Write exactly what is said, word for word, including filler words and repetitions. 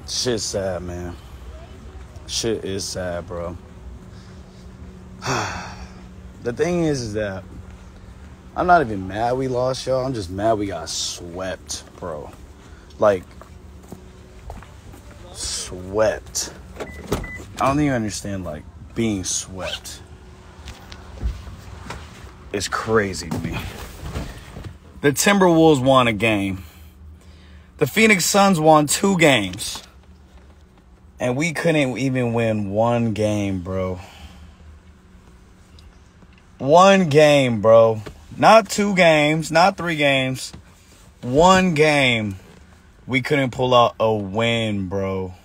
Shit's sad, man. Shit is sad, bro. The thing is, is that I'm not even mad we lost, y'all. I'm just mad we got swept, bro. Like, swept. I don't even understand, like, being swept. It's crazy to me. The Timberwolves won a game. The Phoenix Suns won two games. And we couldn't even win one game, bro. One game, bro. Not two games, not three games. One game. We couldn't pull out a win, bro.